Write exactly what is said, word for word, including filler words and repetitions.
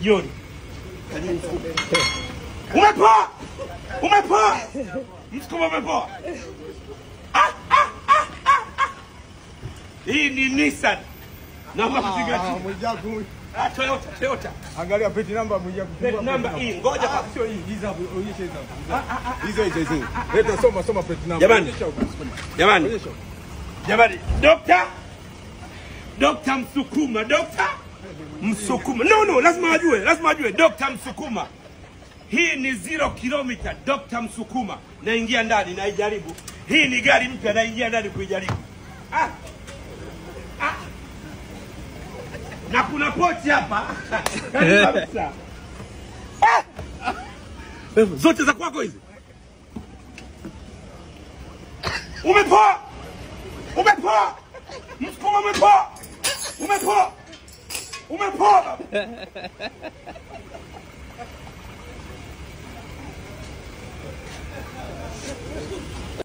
Jioni. Umepoa! Umepoa! Msukuma umepoa. Ah, ah, ah, ah, ah. Hii ni Nissan. Naomba kupiga chini. Mwijaku. Ah, Toyota, Toyota. Angalia plate number Mwijaku. Plate number hii, ngoja kwa sio hii, hizo hapo, onyesha hizo hapo. Hizo hizo hizo. Leta soma soma plate number. Jamani. Jamani. Jamani, Dokta Dokta Msukuma, Dokta Msukuma. No no, lazima wajue, lazima wajue Dokta Msukuma. Hii ni zero kilomita, Dokta Msukuma. Naingia ndani na ijaribu. Hii ni gari mpya, naingia ndani kuijaribu. Ah. Ah. Na kuna pochi hapa. Kabisa. Ah. Zote za kwako hizi. Umepoa! Umepoa! Msukuma umepoa! Umepoa! Umepoa!